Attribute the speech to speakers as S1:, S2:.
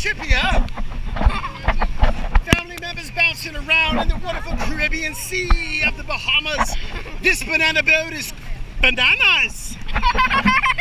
S1: ship here. Family members bouncing around in the wonderful Caribbean Sea of the Bahamas. This banana boat is bananas.